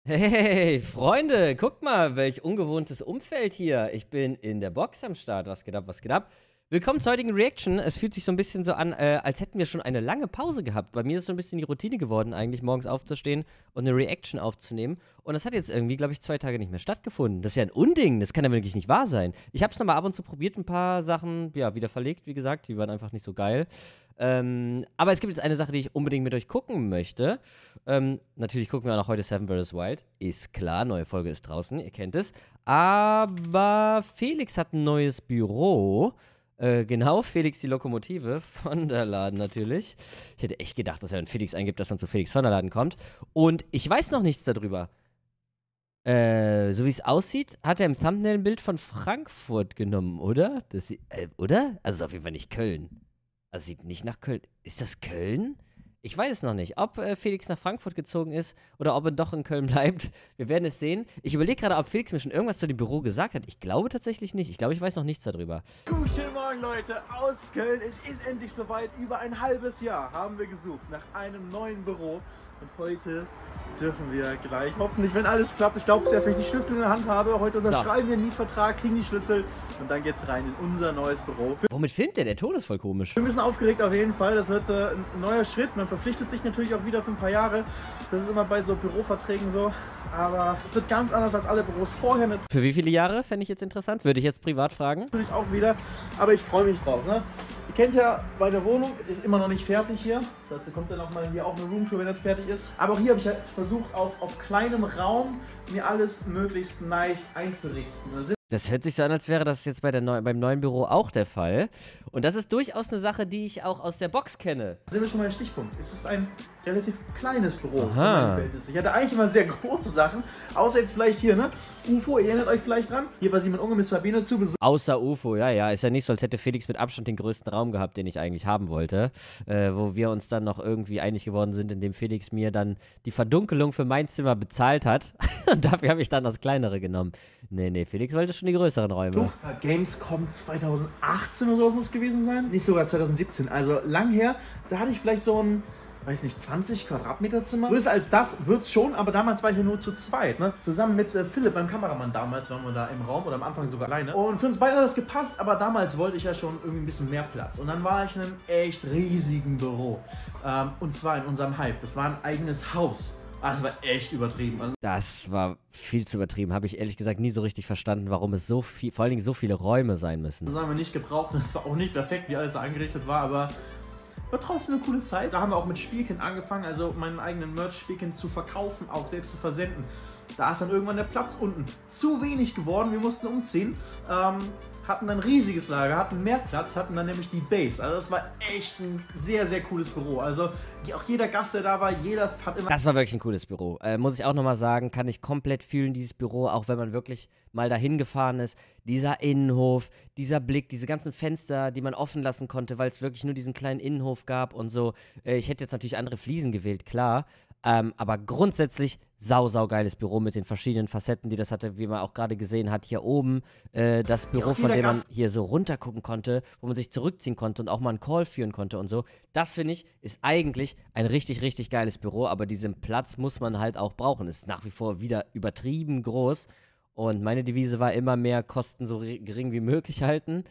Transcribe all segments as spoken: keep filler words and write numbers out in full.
Hey, Freunde, guckt mal, welch ungewohntes Umfeld hier. Ich bin in der Box am Start. Was geht ab, was geht ab? Willkommen zur heutigen Reaction. Es fühlt sich so ein bisschen so an, äh, als hätten wir schon eine lange Pause gehabt. Bei mir ist so ein bisschen die Routine geworden, eigentlich morgens aufzustehen und eine Reaction aufzunehmen. Und das hat jetzt irgendwie, glaube ich, zwei Tage nicht mehr stattgefunden. Das ist ja ein Unding. Das kann ja wirklich nicht wahr sein. Ich habe es nochmal ab und zu probiert, ein paar Sachen, ja, wieder verlegt, wie gesagt. Die waren einfach nicht so geil. Ähm, aber es gibt jetzt eine Sache, die ich unbedingt mit euch gucken möchte. Ähm, natürlich gucken wir auch noch heute Seven versus. Wild. Ist klar, neue Folge ist draußen, ihr kennt es. Aber Felix hat ein neues Büro. Äh, genau, Felix die Lokomotive von der Laden natürlich. Ich hätte echt gedacht, dass er einen Felix eingibt, dass man zu Felix von der Laden kommt. Und ich weiß noch nichts darüber. Äh, so wie es aussieht, hat er im Thumbnail ein Bild von Frankfurt genommen, oder? Das, äh, oder? Also ist auf jeden Fall nicht Köln. Also sieht nicht nach Köln. Ist das Köln? Ich weiß es noch nicht, ob äh, Felix nach Frankfurt gezogen ist oder ob er doch in Köln bleibt. Wir werden es sehen. Ich überlege gerade, ob Felix mir schon irgendwas zu dem Büro gesagt hat. Ich glaube tatsächlich nicht. Ich glaube, ich weiß noch nichts darüber. Guten Morgen, Leute, aus Köln. Es ist endlich soweit. Über ein halbes Jahr haben wir gesucht nach einem neuen Büro. Und heute dürfen wir gleich, hoffentlich, wenn alles klappt, ich glaube es erst, wenn ich die Schlüssel in der Hand habe, heute unterschreiben so. wir einen Mietvertrag, kriegen die Schlüssel und dann geht's rein in unser neues Büro. Womit filmt der? Der Ton ist voll komisch. Ich bin ein bisschen aufgeregt auf jeden Fall, das wird äh, ein neuer Schritt, man verpflichtet sich natürlich auch wieder für ein paar Jahre, das ist immer bei so Büroverträgen so, aber es wird ganz anders als alle Büros vorher. Für wie viele Jahre, fände ich jetzt interessant, würde ich jetzt privat fragen. Natürlich auch wieder, aber ich freue mich drauf, ne? Ihr kennt ja, meine Wohnung ist immer noch nicht fertig hier, dazu kommt dann auch mal hier auch eine Roomtour, wenn das fertig ist, aber auch hier habe ich halt versucht, auf, auf kleinem Raum mir alles möglichst nice einzurichten. Das hört sich so an, als wäre das jetzt bei der Neu beim neuen Büro auch der Fall. Und das ist durchaus eine Sache, die ich auch aus der Box kenne. Da sind wir schon mal im Stichpunkt. Es ist ein relativ kleines Büro. Aha. Ich hatte eigentlich immer sehr große Sachen, außer jetzt vielleicht hier, ne? U F O, ihr erinnert euch vielleicht dran? Hier war Simon Unge mit Sabine zu Besuch. Außer U F O, ja, ja. Ist ja nicht so, als hätte Felix mit Abstand den größten Raum gehabt, den ich eigentlich haben wollte. Äh, wo wir uns dann noch irgendwie einig geworden sind, indem Felix mir dann die Verdunkelung für mein Zimmer bezahlt hat. Und dafür habe ich dann das kleinere genommen. Nee, nee, Felix wollte schon die größeren Räume. Gamescom zweitausendachtzehn oder so muss es gewesen sein. Nicht sogar zweitausendsiebzehn, also lang her. Da hatte ich vielleicht so ein, weiß nicht, zwanzig Quadratmeter Zimmer. Größer als das wird's schon, aber damals war ich ja nur zu zweit, ne? Zusammen mit äh, Philipp, meinem Kameramann damals, waren wir da im Raum oder am Anfang sogar alleine. Und für uns beide hat das gepasst, aber damals wollte ich ja schon irgendwie ein bisschen mehr Platz. Und dann war ich in einem echt riesigen Büro. Ähm, und zwar in unserem Hive. Das war ein eigenes Haus. Ah, das war echt übertrieben. Also das war viel zu übertrieben. Habe ich ehrlich gesagt nie so richtig verstanden, warum es so viel, vor allen Dingen so viele Räume sein müssen. Das haben wir nicht gebraucht. Das war auch nicht perfekt, wie alles eingerichtet war, aber war trotzdem eine coole Zeit. Da haben wir auch mit Spielkind angefangen, also meinen eigenen Merch-Spielkind zu verkaufen, auch selbst zu versenden. Da ist dann irgendwann der Platz unten zu wenig geworden, wir mussten umziehen, ähm, hatten dann ein riesiges Lager, hatten mehr Platz, hatten dann nämlich die Base. Also das war echt ein sehr, sehr cooles Büro. Also auch jeder Gast, der da war, jeder hat immer... Das war wirklich ein cooles Büro. Äh, muss ich auch nochmal sagen, kann ich komplett fühlen, dieses Büro, auch wenn man wirklich mal dahin gefahren ist. Dieser Innenhof, dieser Blick, diese ganzen Fenster, die man offen lassen konnte, weil es wirklich nur diesen kleinen Innenhof gab und so. Äh, ich hätte jetzt natürlich andere Fliesen gewählt, klar. Ähm, aber grundsätzlich sau, sau geiles Büro mit den verschiedenen Facetten, die das hatte, wie man auch gerade gesehen hat. Hier oben äh, das Büro, ja, von dem man hier so runter gucken konnte, wo man sich zurückziehen konnte und auch mal einen Call führen konnte und so. Das, finde ich, ist eigentlich ein richtig, richtig geiles Büro, aber diesen Platz muss man halt auch brauchen. Ist nach wie vor wieder übertrieben groß. Und meine Devise war immer mehr Kosten so gering wie möglich halten.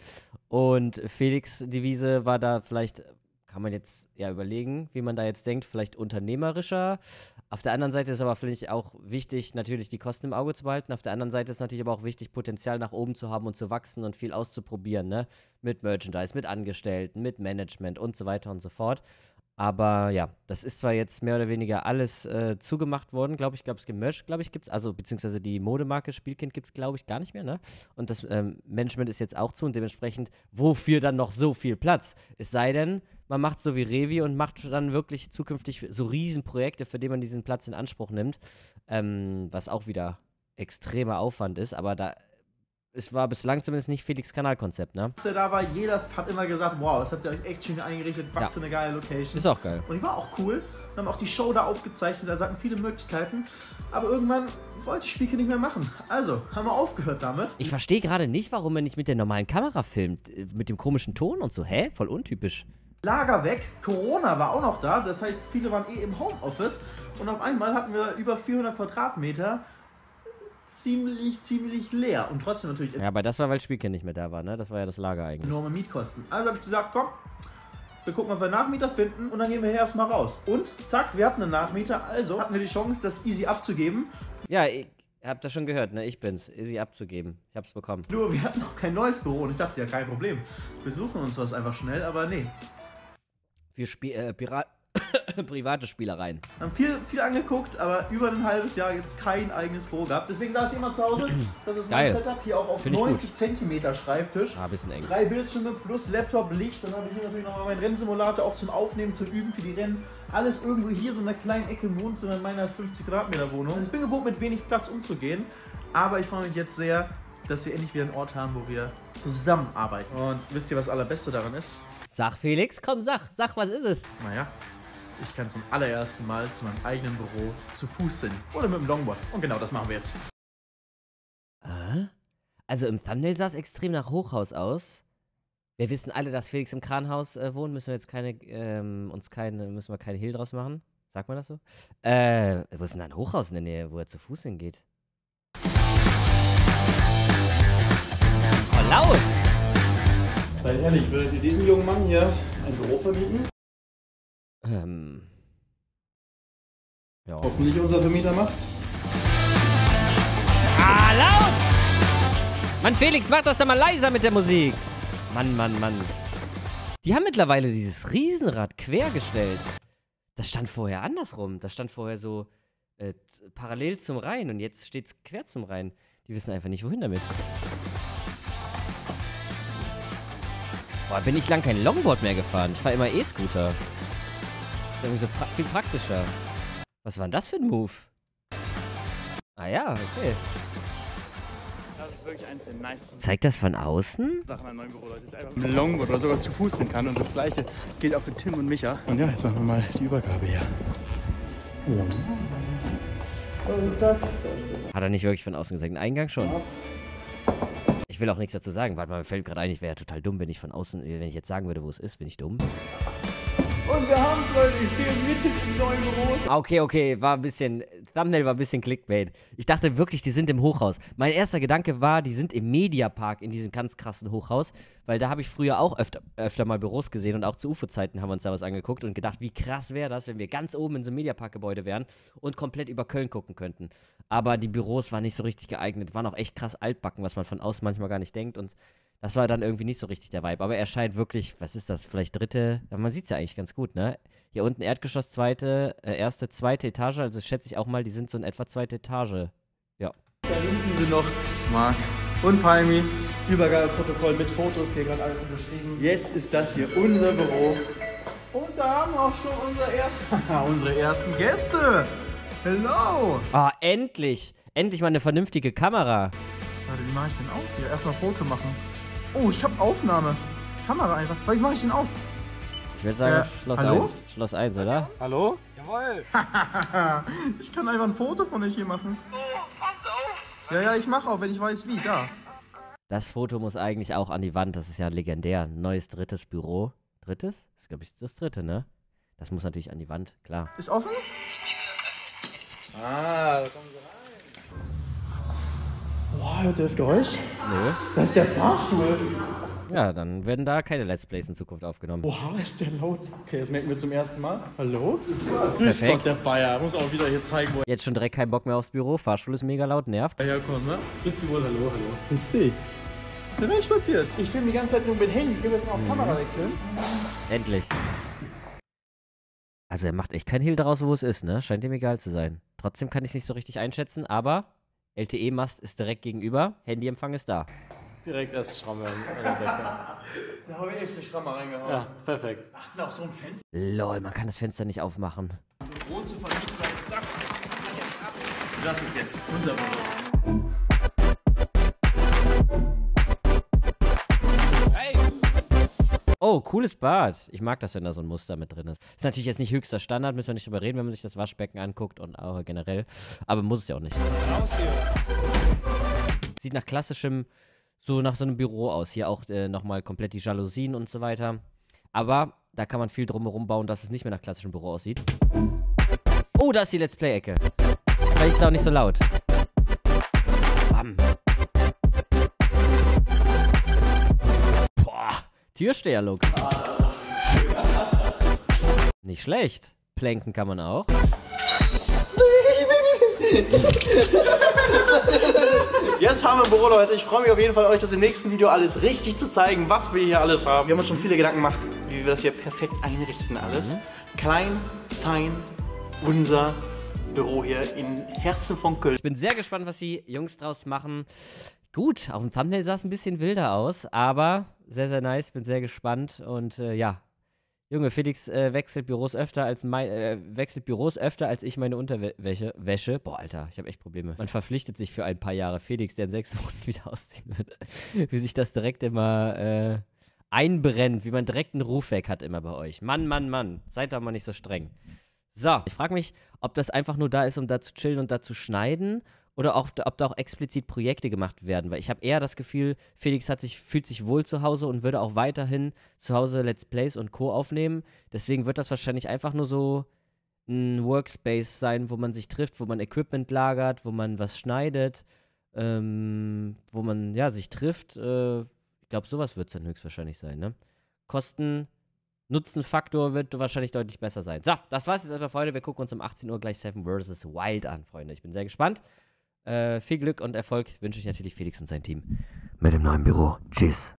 Und Felix' Devise war da vielleicht... Kann man jetzt ja überlegen, wie man da jetzt denkt, vielleicht unternehmerischer. Auf der anderen Seite ist aber vielleicht auch wichtig, natürlich die Kosten im Auge zu behalten. Auf der anderen Seite ist natürlich aber auch wichtig, Potenzial nach oben zu haben und zu wachsen und viel auszuprobieren, ne? Mit Merchandise, mit Angestellten, mit Management und so weiter und so fort. Aber ja, das ist zwar jetzt mehr oder weniger alles äh, zugemacht worden, glaube ich, glaube es Merch, glaube ich, gibt es, also beziehungsweise die Modemarke Spielkind gibt es, glaube ich, gar nicht mehr, ne? Und das ähm, Management ist jetzt auch zu und dementsprechend, wofür dann noch so viel Platz? Es sei denn, man macht so wie Revi und macht dann wirklich zukünftig so Riesenprojekte, für die man diesen Platz in Anspruch nimmt, ähm, was auch wieder extremer Aufwand ist, aber da... Es war bislang zumindest nicht Felix' Kanalkonzept, ne? Als er da war, jeder hat immer gesagt, wow, das habt ihr euch echt schön eingerichtet, was ja. für eine geile Location. Ist auch geil. Und die war auch cool. Wir haben auch die Show da aufgezeichnet, da hatten viele Möglichkeiten. Aber irgendwann wollte ich Spielkind nicht mehr machen. Also, haben wir aufgehört damit. Ich verstehe gerade nicht, warum er nicht mit der normalen Kamera filmt. Mit dem komischen Ton und so. Hä? Voll untypisch. Lager weg, Corona war auch noch da, das heißt, viele waren eh im Homeoffice und auf einmal hatten wir über vierhundert Quadratmeter ziemlich, ziemlich leer und trotzdem natürlich Ja, aber das war, weil Spielkind nicht mehr da war, ne? Das war ja das Lager eigentlich. enorme Mietkosten. Also habe ich gesagt, komm, wir gucken, ob wir einen Nachmieter finden und dann gehen wir hier erstmal raus. Und zack, wir hatten einen Nachmieter, also hatten wir die Chance, das easy abzugeben. Ja, ich hab das schon gehört, ne? Ich bin's, easy abzugeben. Ich hab's bekommen. Nur wir hatten noch kein neues Büro und ich dachte, ja, kein Problem. Wir suchen uns was einfach schnell, aber nee. Wir spielen äh, Pirat private Spielereien. Haben viel, viel angeguckt, aber über ein halbes Jahr jetzt kein eigenes Büro gehabt. Deswegen saß ich immer zu Hause. Das ist mein Geil. Setup hier auch auf neunzig Zentimeter Schreibtisch. Ah, bisschen eng. Drei Bildschirme plus Laptop, Licht. Dann habe ich hier natürlich noch meinen Rennsimulator auch zum Aufnehmen, zum Üben für die Rennen. Alles irgendwo hier so in einer kleinen Ecke im Wohnzimmer in meiner fünfzig Quadratmeter Wohnung. Also ich bin gewohnt, mit wenig Platz umzugehen. Aber ich freue mich jetzt sehr, dass wir endlich wieder einen Ort haben, wo wir zusammenarbeiten. Und wisst ihr, was das Allerbeste daran ist? Sag, Felix, komm, sag, sag, was ist es? Naja, ich kann zum allerersten Mal zu meinem eigenen Büro zu Fuß hin. Oder mit dem Longboard. Und genau das machen wir jetzt. Äh? Also im Thumbnail sah es extrem nach Hochhaus aus. Wir wissen alle, dass Felix im Kranhaus äh, wohnt. Müssen wir jetzt keine, ähm, uns keine, müssen wir keine Hehl draus machen? Sagt man das so? Äh, wo ist denn da ein Hochhaus in der Nähe, wo er zu Fuß hingeht? Oh, laut! Seid ehrlich, würdet ihr diesem jungen Mann hier ein Büro vermieten? Ähm. Ja. Hoffentlich unser Vermieter macht's. Ah, laut! Mann, Felix, mach das doch mal leiser mit der Musik. Mann, Mann, Mann. Die haben mittlerweile dieses Riesenrad quergestellt. Das stand vorher andersrum. Das stand vorher so äh, parallel zum Rhein und jetzt steht's quer zum Rhein. Die wissen einfach nicht, wohin damit. Boah, bin ich lang kein Longboard mehr gefahren. Ich fahre immer E-Scooter. Ist irgendwie so pra viel praktischer. Was war denn das für ein Move? Ah ja, okay. Das ist wirklich eins der nicesten Zeigt das von außen? Sachen an neuen Büro, Leute. Ist einfach mit einem Longboard oder sogar zu Fuß hin kann. Und das gleiche gilt auch für Tim und Micha. Und ja, jetzt machen wir mal die Übergabe hier. Hallo. Hat er nicht wirklich von außen gesagt. Ein Eingang schon. Ich will auch nichts dazu sagen. Warte mal, mir fällt gerade ein, ich wäre ja total dumm, wenn ich von außen, wenn ich jetzt sagen würde, wo es ist, bin ich dumm. Und wir haben es, Leute. Ich stehe mitten im neuen Büro. Ah, okay, okay, war ein bisschen, Thumbnail war ein bisschen Clickbait. Ich dachte wirklich, die sind im Hochhaus. Mein erster Gedanke war, die sind im Mediapark in diesem ganz krassen Hochhaus, weil da habe ich früher auch öfter, öfter mal Büros gesehen und auch zu U F O-Zeiten haben wir uns da was angeguckt und gedacht, wie krass wäre das, wenn wir ganz oben in so einem Mediapark-Gebäude wären und komplett über Köln gucken könnten. Aber die Büros waren nicht so richtig geeignet, waren auch echt krass altbacken, was man von außen manchmal gar nicht denkt und das war dann irgendwie nicht so richtig der Vibe. Aber er scheint wirklich, was ist das, vielleicht dritte, ja, man sieht es ja eigentlich ganz gut, ne? Hier unten Erdgeschoss, zweite, äh, erste, zweite Etage, also schätze ich auch mal, die sind so in etwa zweite Etage. Ja. Da hinten sind noch Marc und Palmi. Übergabeprotokoll mit Fotos, hier gerade alles unterschrieben. Jetzt ist das hier unser Büro. Und da haben wir auch schon unsere ersten, unsere ersten Gäste. Hello. Ah, endlich! Endlich mal eine vernünftige Kamera. Warte, wie mache ich denn auf hier? Erstmal Foto machen. Oh, ich habe Aufnahme. Kamera einfach. Wie mache ich denn auf? Ich würde sagen, Äh, Schloss hallo? eins. Schloss eins, oder? Hallo? Jawohl! Ich kann einfach ein Foto von euch hier machen. Ja, ja, ich mache auch, wenn ich weiß wie. Da. Das Foto muss eigentlich auch an die Wand, das ist ja legendär. Neues drittes Büro. Drittes? Das ist, glaube ich, das dritte, ne? Das muss natürlich an die Wand, klar. Ist offen? Ah, da kommen sie rein. Boah, hört ihr das Geräusch? Nö. Das ist der Fahrstuhl. Ja, dann werden da keine Let's Plays in Zukunft aufgenommen. Boah, ist der laut. Okay, das merken wir zum ersten Mal. Hallo? Grüß Perfekt. Gott, der Bayer. Muss auch wieder hier zeigen, wo Jetzt schon direkt kein Bock mehr aufs Büro. Fahrstuhl ist mega laut, nervt. er herkommt, ne? Fritzi wohl, hallo, hallo. Fritzi. Der Mensch spaziert. Ich filme die ganze Zeit nur mit Handy. Ich will jetzt mal auf Kamera wechseln. Endlich. Also er macht echt kein Hehl daraus, wo es ist, ne? Scheint ihm egal zu sein. Trotzdem kann ich es nicht so richtig einschätzen, aber L T E-Mast ist direkt gegenüber. Handyempfang ist da. Direkt erst Schramme an der Decke. Da habe ich extra Schrammer reingehauen. Ja, perfekt. Ach, noch so ein Fenster. Lol, man kann das Fenster nicht aufmachen. Büro zu vermieten, das jetzt ab. Das ist jetzt unser Büro. Oh, cooles Bad. Ich mag das, wenn da so ein Muster mit drin ist. Ist natürlich jetzt nicht höchster Standard, müssen wir nicht drüber reden, wenn man sich das Waschbecken anguckt und auch generell. Aber muss es ja auch nicht. Sieht nach klassischem, so nach so einem Büro aus. Hier auch äh, nochmal komplett die Jalousien und so weiter. Aber da kann man viel drumherum bauen, dass es nicht mehr nach klassischem Büro aussieht. Oh, da ist die Let's Play-Ecke. Vielleicht ist es auch nicht so laut. Bam. Boah, Türsteher-Look. Nicht schlecht. Planken kann man auch. Jetzt haben wir ein Büro, Leute. Ich freue mich auf jeden Fall, euch das im nächsten Video alles richtig zu zeigen, was wir hier alles haben. Wir haben uns schon viele Gedanken gemacht, wie wir das hier perfekt einrichten alles. Mhm. Klein, fein, unser Büro hier im Herzen von Köln. Ich bin sehr gespannt, was die Jungs draus machen. Gut, auf dem Thumbnail sah es ein bisschen wilder aus, aber sehr, sehr nice. Bin sehr gespannt und äh, ja. Junge, Felix äh, wechselt Büros öfter als mein, äh, wechselt Büros öfter als ich meine Unterwäsche. Wäsche. Boah, Alter, ich habe echt Probleme. Man verpflichtet sich für ein paar Jahre. Felix, der in sechs Monaten wieder ausziehen wird. Wie sich das direkt immer äh, einbrennt, wie man direkt einen Ruf weg hat immer bei euch. Mann, Mann, Mann, seid doch mal nicht so streng. So, ich frage mich, ob das einfach nur da ist, um da zu chillen und da zu schneiden. Oder auch, ob da auch explizit Projekte gemacht werden. Weil ich habe eher das Gefühl, Felix hat sich, fühlt sich wohl zu Hause und würde auch weiterhin zu Hause Let's Plays und Co. aufnehmen. Deswegen wird das wahrscheinlich einfach nur so ein Workspace sein, wo man sich trifft, wo man Equipment lagert, wo man was schneidet, ähm, wo man ja sich trifft. Äh, ich glaube, sowas wird es dann höchstwahrscheinlich sein. Ne? Kosten-Nutzen-Faktor wird wahrscheinlich deutlich besser sein. So, das war's jetzt erstmal für heute. Wir gucken uns um achtzehn Uhr gleich Seven versus. Wild an, Freunde. Ich bin sehr gespannt. Äh, viel Glück und Erfolg wünsche ich natürlich Felix und sein Team mit dem neuen Büro. Tschüss.